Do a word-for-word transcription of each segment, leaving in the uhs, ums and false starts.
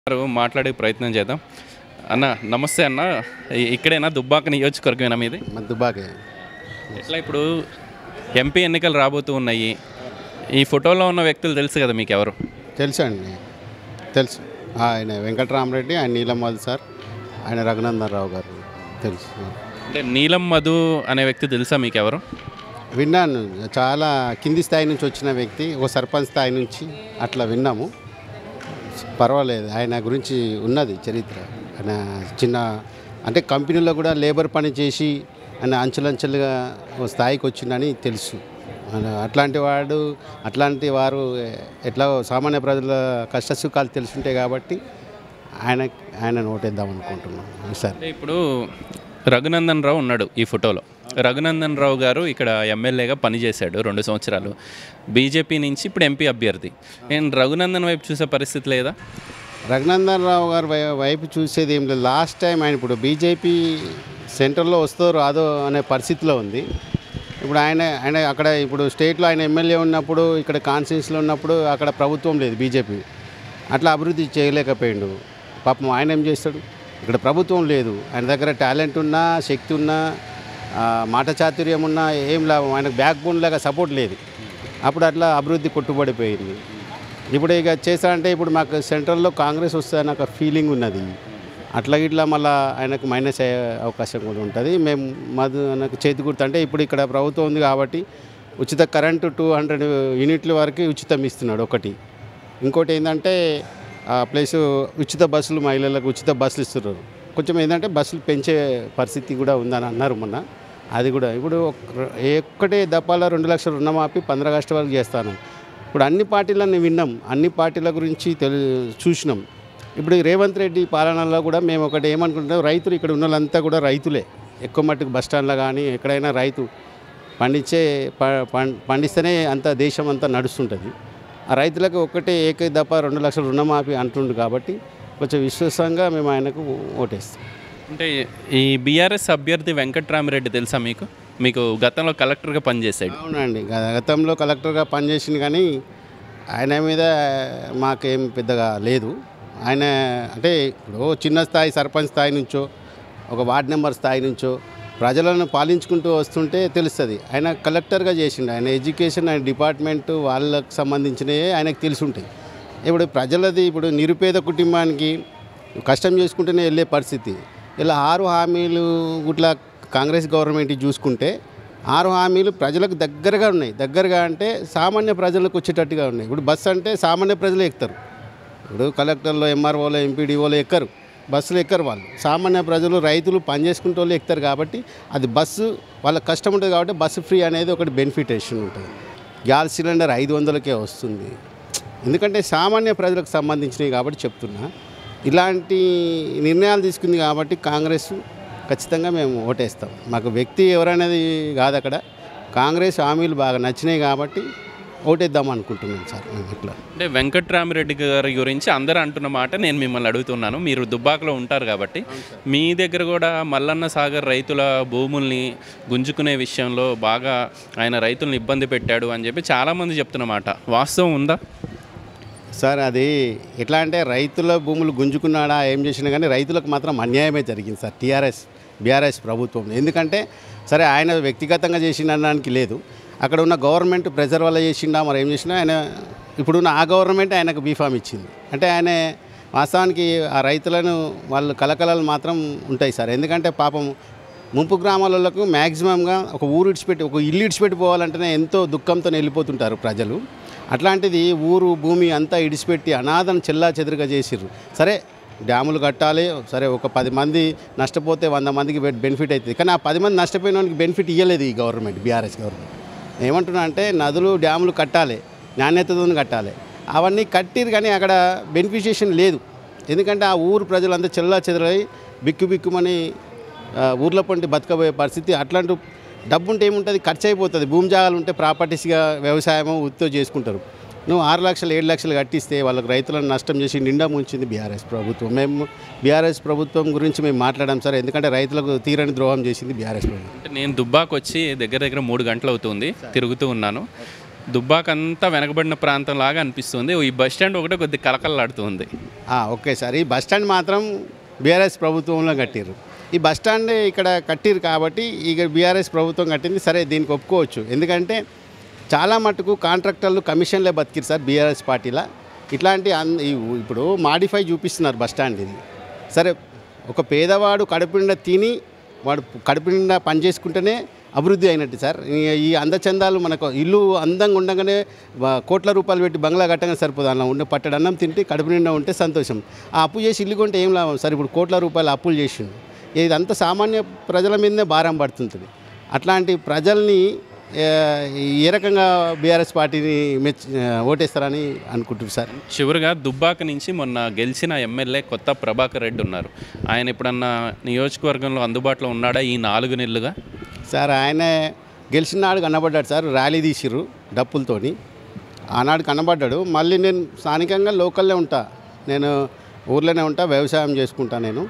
మాట్లాడే ప్రయత్నం చేద్దాం. అన్న నమస్తే అన్న. ఇ- ఇక్కడేనా దుబ్బాక నియోజకవర్గమేనా మీది? మన దుబ్బాకే. ఎట్లా ఇప్పుడు ఎంపీ ఎన్నికలు రాబోతూ ఉన్నాయి. ఈ ఫోటోలో ఉన్న వ్యక్తులు తెలుసు కదా మీకు ఎవరు? తెలుసు అండి, తెలుసు. ఆయన వెంకటరామరెడ్డి, ఆయన నీలమ్మల్ సార్, ఆయన రఘునందన్ రావు గారు తెలుసు. అంటే నీలం మధు అనే వ్యక్తి తెలుసా మీకు ఎవరు? విన్నాను, చాలా కింది స్థాయి నుంచి వచ్చిన వ్యక్తి, ఒక సర్పంచ్ స్థాయి నుంచి అట్లా విన్నాము. పర్వాలేదు, ఆయన గురించి ఉన్నది చరిత్ర. ఆయన చిన్న అంటే కంపెనీలో కూడా లేబర్ పని చేసి ఆయన అంచెలంచెలుగా ఓ స్థాయికి వచ్చిందని తెలుసు. ఆయన అట్లాంటి వాడు, అట్లాంటి వారు ఎట్లా సామాన్య ప్రజల కష్టసుఖాలు తెలుసుంటాయి కాబట్టి ఆయన ఆయన ఓటేద్దాం అనుకుంటున్నాం సార్. అంటే ఇప్పుడు రఘునందన్ రావు ఉన్నాడు ఈ ఫోటోలో. రఘునందన్ రావు గారు ఇక్కడ ఎమ్మెల్యేగా పనిచేశాడు రెండు సంవత్సరాలు. బీజేపీ నుంచి ఇప్పుడు ఎంపీ అభ్యర్థి. నేను రఘునందన్ వైపు చూసే పరిస్థితి లేదా? రఘునందన్ రావు గారి వై- వైపు చూసేది ఏం లేదు. లాస్ట్ టైం ఆయన ఇప్పుడు బీజేపీ సెంట్రల్లో వస్తో రాదో అనే పరిస్థితిలో ఉంది. ఇప్పుడు ఆయన ఆయన అక్కడ ఇప్పుడు స్టేట్లో ఆయన ఎమ్మెల్యే ఉన్నప్పుడు, ఇక్కడ కాన్స్టిట్యూన్సీలో ఉన్నప్పుడు అక్కడ ప్రభుత్వం లేదు బీజేపీ, అట్లా అభివృద్ధి చేయలేకపోయిండు. పాపం ఆయన ఏం చేస్తాడు? ఇక్కడ ప్రభుత్వం లేదు, ఆయన దగ్గర టాలెంట్ ఉన్నా, శక్తి ఉన్నా, ఆ, మాట చాతుర్యం ఉన్నా ఏం లాభం? ఆయనకు బ్యాక్ బోన్ లాగా సపోర్ట్ లేదు. అప్పుడు అట్లా అభివృద్ధి కొట్టుబడిపోయింది. ఇప్పుడు ఇక చేస్తారంటే ఇప్పుడు మాకు సెంట్రల్లో కాంగ్రెస్ వస్తుందని ఒక ఫీలింగ్ ఉన్నది. అట్లా ఇట్లా మళ్ళీ ఆయనకు మైనస్ అయ్యే అవకాశం కూడా ఉంటుంది. మేము మధు నాకు చేతి గుర్తు అంటే ఇప్పుడు ఇక్కడ ప్రభుత్వం ఉంది కాబట్టి ఉచిత కరెంటు టూ హండ్రెడ్ యూనిట్ల వరకు ఉచితం ఇస్తున్నాడు ఒకటి. ఇంకోటి ఏంటంటే ప్లస్ ఉచిత బస్సులు, మహిళలకు ఉచిత బస్సులు ఇస్తున్నారు. కొంచెం ఏంటంటే బస్సులు పెంచే పరిస్థితి కూడా ఉందని అన్నారు మొన్న. అది కూడా ఇప్పుడు ఒక్క- ఒక్కటే దపాల రెండు లక్షల రుణమాఫీ పంద్ర ఆగస్టు వరకు చేస్తాను. ఇప్పుడు అన్ని పార్టీలను విన్నాం, అన్ని పార్టీల గురించి తెలి చూసినాం. ఇప్పుడు ఈ రేవంత్ రెడ్డి పాలనలో కూడా మేము ఒకటి ఏమనుకుంటున్నాం, రైతులు ఇక్కడ ఉన్న వాళ్ళంతా కూడా రైతులే. ఎక్కువ మట్టుకు బస్ స్టాండ్లో కానీ ఎక్కడైనా రైతు పండించే ప- పం- పండిస్తేనే అంత దేశం అంతా నడుస్తుంటుంది. ఆ రైతులకు ఒక్కటే ఏక దప్ప రెండు లక్షల రుణమాఫీ అంటుండు కాబట్టి కొంచెం విశ్వాసంగా మేము ఆయనకు ఓటేస్తాం. అంటే ఈ బీఆర్ఎస్ అభ్యర్థి వెంకట్రామరెడ్డి తెలుసా మీకు? మీకు గతంలో కలెక్టర్గా పనిచేశాడు. అవునండి, గ- గతంలో కలెక్టర్గా పనిచేసింది కానీ ఆయన మీద మాకేం పెద్దగా లేదు. ఆయన అంటే ఇప్పుడు చిన్న స్థాయి సర్పంచ్ స్థాయి నుంచో, ఒక వార్డ్ నెంబర్ స్థాయి నుంచో ప్రజలను పాలించుకుంటూ వస్తుంటే తెలుస్తుంది. ఆయన కలెక్టర్గా చేసిండు. ఆయన ఎడ్యుకేషన్, ఆయన డిపార్ట్మెంటు వాళ్ళకు సంబంధించినవి ఆయనకు తెలిసి ఉంటాయి. ఇప్పుడు ప్రజలది ఇప్పుడు నిరుపేద కుటుంబానికి కష్టం చేసుకుంటూనే వెళ్ళే పరిస్థితి. ఇలా ఆరు హామీలు ఇట్లా కాంగ్రెస్ గవర్నమెంట్ చూసుకుంటే ఆరు హామీలు ప్రజలకు దగ్గరగా ఉన్నాయి. దగ్గరగా అంటే సామాన్య ప్రజలకు వచ్చేటట్టుగా ఉన్నాయి. ఇప్పుడు బస్సు అంటే సామాన్య ప్రజలు ఎక్కుతారు. ఇప్పుడు కలెక్టర్లో, ఎంఆర్ఓలో, ఎంపీడీఓలో ఎక్కరు, బస్సులు ఎక్కరు. వాళ్ళు సామాన్య ప్రజలు, రైతులు పనిచేసుకుంటే వాళ్ళు ఎక్కుతారు. కాబట్టి అది బస్సు వాళ్ళకి కష్టం ఉంటుంది కాబట్టి బస్సు ఫ్రీ అనేది ఒకటి బెనిఫిటేషన్ ఉంటుంది. గ్యాస్ సిలిండర్ ఐదు వందలకే వస్తుంది. ఎందుకంటే సామాన్య ప్రజలకు సంబంధించినవి కాబట్టి చెప్తున్నా. ఇలాంటి నిర్ణయాలు తీసుకుంది కాబట్టి కాంగ్రెస్ ఖచ్చితంగా మేము ఓటేస్తాం. మాకు వ్యక్తి ఎవరనేది కాదు, అక్కడ కాంగ్రెస్ హామీలు బాగా నచ్చినాయి కాబట్టి ఓటేద్దాం అనుకుంటున్నాను సార్. మేము ఇట్లా అంటే వెంకట్రామరెడ్డి గారి గురించి అందరూ అంటున్న మాట నేను మిమ్మల్ని అడుగుతున్నాను. మీరు దుబ్బాకలో ఉంటారు కాబట్టి మీ దగ్గర కూడా మల్లన్న సాగర్ రైతుల భూముల్ని గుంజుకునే విషయంలో బాగా ఆయన రైతులను ఇబ్బంది పెట్టాడు అని చెప్పి చాలామంది చెప్తున్నమాట. వాస్తవం ఉందా? సార్ అది ఎట్లా అంటే రైతుల భూములు గుంజుకున్నాడా ఏం చేసినా కానీ రైతులకు మాత్రం అన్యాయమే జరిగింది సార్ టీఆర్ఎస్ బీఆర్ఎస్ ప్రభుత్వం. ఎందుకంటే సరే ఆయన వ్యక్తిగతంగా చేసిండడానికి లేదు, అక్కడ ఉన్న గవర్నమెంట్ ప్రెజర్ వల్ల చేసిండా మరి ఏం చేసినా ఆయన ఇప్పుడున్న ఆ గవర్నమెంట్ ఆయనకు బీఫామ్ ఇచ్చింది. అంటే ఆయన వాస్తవానికి ఆ రైతులను వాళ్ళు కలకలలు మాత్రం ఉంటాయి సార్. ఎందుకంటే పాపం ముంపు గ్రామాలకు మ్యాక్సిమంగా ఒక ఊరు ఇడిచిపెట్టి, ఒక ఇల్లు ఇడిచిపెట్టి పోవాలంటేనే ఎంతో దుఃఖంతో వెళ్ళిపోతుంటారు ప్రజలు. అట్లాంటిది ఊరు భూమి అంతా ఇడిచిపెట్టి అనాథను చెల్లా చెదురుగా చేసిర్రు. సరే డ్యాములు కట్టాలి, సరే ఒక పది మంది నష్టపోతే వంద మందికి బెనిఫిట్ అవుతుంది. కానీ ఆ పది మంది నష్టపోయిన వానికి బెనిఫిట్ ఇవ్వలేదు ఈ గవర్నమెంట్, బీఆర్ఎస్ గవర్నమెంట్. ఏమంటున్నా అంటే నదులు డ్యాములు కట్టాలి, నాణ్యతతో కట్టాలి, అవన్నీ కట్టిరు కానీ అక్కడ బెనిఫిషియేషన్ లేదు. ఎందుకంటే ఆ ఊరు ప్రజలంతా చెల్లా చెదరై బిక్కు బిక్కుమని ఊర్లో పంటి బతకబోయే పరిస్థితి. అట్లాంటి డబ్బు ఉంటే ఏముంటుంది, ఖర్చు అయిపోతుంది. భూమి జాగాలు ఉంటే ప్రాపర్టీస్గా వ్యవసాయమో ఉత్తో చేసుకుంటారు. నువ్వు ఆరు లక్షలు ఏడు లక్షలు కట్టిస్తే వాళ్ళకి రైతులను నష్టం చేసి నిండా ముంచింది బీఆర్ఎస్ ప్రభుత్వం. మేము బీఆర్ఎస్ ప్రభుత్వం గురించి మేము మాట్లాడాం సార్, ఎందుకంటే రైతులకు తీరని ద్రోహం చేసింది బీఆర్ఎస్ ప్రభుత్వం. అంటే నేను దుబ్బాకు వచ్చి దగ్గర దగ్గర మూడు గంటలు అవుతుంది తిరుగుతూ ఉన్నాను. దుబ్బాక అంతా వెనకబడిన ప్రాంతం లాగా అనిపిస్తుంది. ఈ బస్ స్టాండ్ ఒకటే కొద్దిగా కలకలలాడుతుంది. ఆ, ఓకే సార్, ఈ బస్ స్టాండ్ మాత్రం బీఆర్ఎస్ ప్రభుత్వంలో కట్టిర్రు. ఈ బస్ స్టాండ్ ఇక్కడ కట్టిర్రు కాబట్టి ఇక బీఆర్ఎస్ ప్రభుత్వం కట్టింది, సరే దీనికి ఒప్పుకోవచ్చు. ఎందుకంటే చాలా మటుకు కాంట్రాక్టర్లు కమిషన్లే బతికిరు సార్ బీఆర్ఎస్ పార్టీలో. ఇట్లాంటి అన్ ఇప్పుడు మాడిఫై చూపిస్తున్నారు బస్ స్టాండ్ ఇది. సరే, ఒక పేదవాడు కడుపు నిండా తిని వాడు కడుపు నిండా పని చేసుకుంటేనే అభివృద్ధి అయినట్టు సార్. ఈ అందచందాలు మనకు ఇల్లు అందంగా ఉండగానే కోట్ల రూపాయలు పెట్టి బంగ్లా కట్టగానే సరిపోదు. అలా ఉండే పట్టడి అన్నం తింటే కడుపు నిండా ఉంటే సంతోషం. ఆ అప్పు చేసి ఇల్లు కొంటే ఏం లాభం సార్? ఇప్పుడు కోట్ల రూపాయలు అప్పులు చేసిండు. ఇదంతా సామాన్య ప్రజల మీదనే భారం పడుతుంటుంది. అట్లాంటి ప్రజల్ని ఏ రకంగా బీఆర్ఎస్ పార్టీని మెచ్ ఓటేస్తారని అనుకుంటున్నారు సార్? చివరిగా దుబ్బాక నుంచి మొన్న గెలిచిన ఎమ్మెల్యే కొత్త ప్రభాకర్ రెడ్డి ఉన్నారు. ఆయన ఎప్పుడన్నా నియోజకవర్గంలో అందుబాటులో ఉన్నాడా ఈ నాలుగు నెలలుగా? సార్, ఆయన గెలిచిన నాడు కనబడ్డాడు సార్. ర్యాలీ తీసిర్రు డప్పులతోని, ఆనాడు కనబడ్డాడు. మళ్ళీ నేను స్థానికంగా లోకల్లో ఉంటా, నేను ఊర్లోనే ఉంటా, వ్యవసాయం చేసుకుంటా నేను.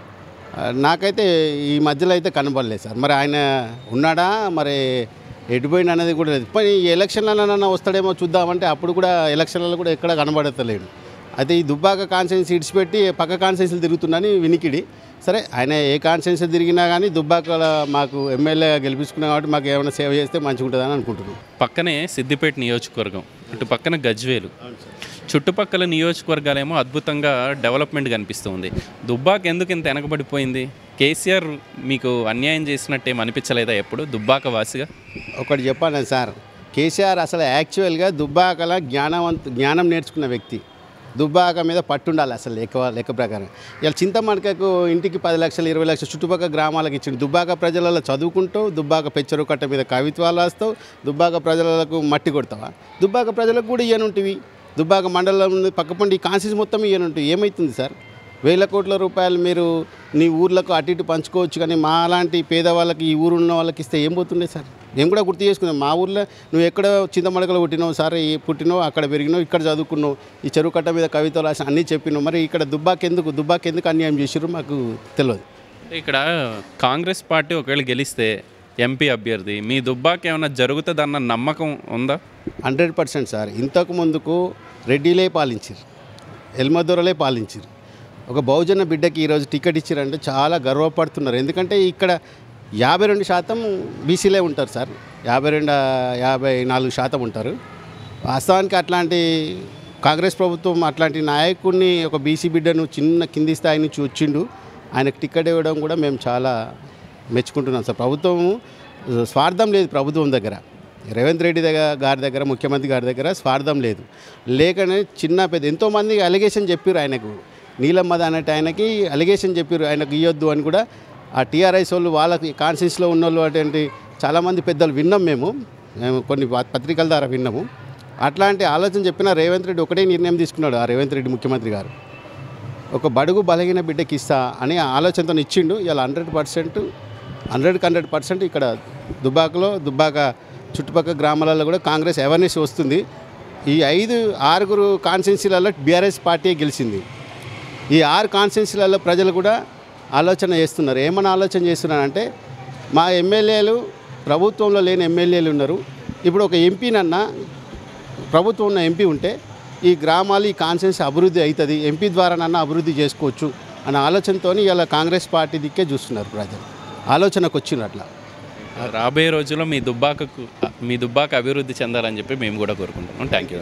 నాకైతే ఈ మధ్యలో అయితే కనబడలేదు సార్. మరి ఆయన ఉన్నాడా మరి ఎడిపోయింది అనేది కూడా లేదు. పని ఈ ఎలక్షన్లన్నా వస్తాడేమో చూద్దామంటే అప్పుడు కూడా ఎలక్షన్లలో కూడా ఎక్కడ కనబడతలేడు. అయితే ఈ దుబ్బాక కాన్స్టిట్యున్సీ ఇడిచిపెట్టి పక్క కాన్స్టిట్యున్సీలు తిరుగుతున్నాని వినికిడి. సరే, ఆయన ఏ కాన్స్టిట్యున్సీ తిరిగినా కానీ దుబ్బాకల మాకు ఎమ్మెల్యేగా గెలిపించుకున్నాం కాబట్టి మాకు ఏమైనా సేవ చేస్తే మంచిగా ఉంటుందని అనుకుంటున్నాం. పక్కనే సిద్దిపేట నియోజకవర్గం, ఇటు పక్కన గజ్వేలు, చుట్టుపక్కల నియోజకవర్గాలేమో అద్భుతంగా డెవలప్మెంట్ కనిపిస్తుంది. దుబ్బాక ఎందుకు ఇంత వెనకబడిపోయింది? కేసీఆర్ మీకు అన్యాయం చేసినట్టు ఏం అనిపించలేదా ఎప్పుడు దుబ్బాక వాసిగా? ఒకటి చెప్పాను సార్, కేసీఆర్ అసలు యాక్చువల్గా దుబ్బాకల జ్ఞానవంత జ్ఞానం నేర్చుకున్న వ్యక్తి. దుబ్బాక మీద పట్టుండాలి అసలు లెక్క లెక్క ప్రకారం. ఇలా చింతమడకకు ఇంటికి పది లక్షలు ఇరవై లక్షలు చుట్టుపక్కల గ్రామాలకు ఇచ్చిండు. దుబ్బాక ప్రజలలో చదువుకుంటావు, దుబ్బాక పెచ్చరు కట్ట మీద కవిత్వాలు రాస్తావు, దుబ్బాక ప్రజలకు మట్టి కొడతావా? దుబ్బాక ప్రజలకు కూడా ఇయ్యనుంటివి. దుబ్బాక మండలం పక్కపండి ఈ కాన్స్టిట్యూన్సీ మొత్తం ఇయ్యనుంటివి. ఏమవుతుంది సార్? వేల కోట్ల రూపాయలు మీరు నీ ఊర్లకు అటు ఇటు పంచుకోవచ్చు, కానీ మా లాంటి పేదవాళ్ళకి ఈ ఊరు ఉన్న వాళ్ళకి ఇస్తే ఏం పోతుండే సార్? మేము కూడా గుర్తు చేసుకున్నాం. మా ఊర్లో నువ్వు ఎక్కడ చింతమడకలో పుట్టినావు సార్, పుట్టినావు అక్కడ పెరిగినావు, ఇక్కడ చదువుకున్నావు, ఈ చెరువు కట్ట మీద కవితలు రాసి అన్నీ చెప్పినావు. మరి ఇక్కడ దుబ్బాక ఎందుకు దుబ్బాక ఎందుకు అన్యాయం చేసారు మాకు తెలియదు. ఇక్కడ కాంగ్రెస్ పార్టీ ఒకవేళ గెలిస్తే ఎంపీ అభ్యర్థి మీ దుబ్బాక ఏమైనా జరుగుతుందన్న నమ్మకం ఉందా? Hundred percent sir. ఇంతకు ముందుకు రెడ్డిలే పాలించారు, ఎల్మదొరలే పాలించారు. ఒక బహుజన బిడ్డకి ఈరోజు టికెట్ ఇచ్చారంటే చాలా గర్వపడుతున్నారు. ఎందుకంటే ఇక్కడ యాభై రెండు శాతం బీసీలే ఉంటారు సార్. యాభై రెండు యాభై నాలుగు శాతం ఉంటారు. వాస్తవానికి అట్లాంటి కాంగ్రెస్ ప్రభుత్వం అట్లాంటి నాయకుడిని, ఒక బీసీ బిడ్డను చిన్న కింది స్థాయి నుంచి వచ్చిండు, ఆయనకు టికెట్ ఇవ్వడం కూడా మేము చాలా మెచ్చుకుంటున్నాం సార్. ప్రభుత్వం స్వార్థం లేదు ప్రభుత్వం దగ్గర. రేవంత్ రెడ్డి దగ్గర గారి దగ్గర ముఖ్యమంత్రి గారి దగ్గర స్వార్థం లేదు. లేకనే చిన్న పెద్ద ఎంతోమంది అలిగేషన్ చెప్పారు ఆయనకు. నీలమ్మద అనేటి ఆయనకి అలిగేషన్ చెప్పారు ఆయనకు ఇవ్వద్దు అని కూడా. ఆ టీఆర్ఎస్ వాళ్ళు వాళ్ళకి కాన్స్టిట్యూన్సీలో ఉన్న వాళ్ళు అటువంటి చాలామంది పెద్దలు విన్నాం మేము మేము కొన్ని పత్రికల ద్వారా విన్నాము. అట్లాంటి ఆలోచన చెప్పిన రేవంత్ రెడ్డి ఒకటే నిర్ణయం తీసుకున్నాడు. ఆ రేవంత్ రెడ్డి ముఖ్యమంత్రి గారు ఒక బడుగు బలహీన బిడ్డకి ఇస్తా అని ఆలోచనతో ఇచ్చిండు. ఇలా హండ్రెడ్ పర్సెంట్ హండ్రెడ్కి హండ్రెడ్ పర్సెంట్ ఇక్కడ దుబ్బాకలో దుబ్బాక చుట్టుపక్కల గ్రామాలలో కూడా కాంగ్రెస్ అవేర్నెస్ వస్తుంది. ఈ ఐదు ఆరుగురు కాన్స్టిట్యున్సీలలో బీఆర్ఎస్ పార్టీ గెలిచింది. ఈ ఆరు కాన్స్టిట్యున్సీలలో ప్రజలు కూడా ఆలోచన చేస్తున్నారు. ఏమైనా ఆలోచన చేస్తున్నారంటే మా ఎమ్మెల్యేలు ప్రభుత్వంలో లేని ఎమ్మెల్యేలు ఉన్నారు. ఇప్పుడు ఒక ఎంపీనన్నా ప్రభుత్వం ఉన్న ఎంపీ ఉంటే ఈ గ్రామాలు ఈ కాన్స్టిట్యున్సీ అభివృద్ధి అవుతుంది, ఎంపీ ద్వారానన్నా అభివృద్ధి చేసుకోవచ్చు అనే ఆలోచనతో ఇలా కాంగ్రెస్ పార్టీ దిక్కే చూస్తున్నారు ప్రజలు. ఆలోచనకు వచ్చినట్ల రాబోయే రోజుల్లో మీ దుబ్బాకకు మీ దుబ్బాక అభివృద్ధి చెందాలని చెప్పి మేము కూడా కోరుకుంటున్నాం. Thank you.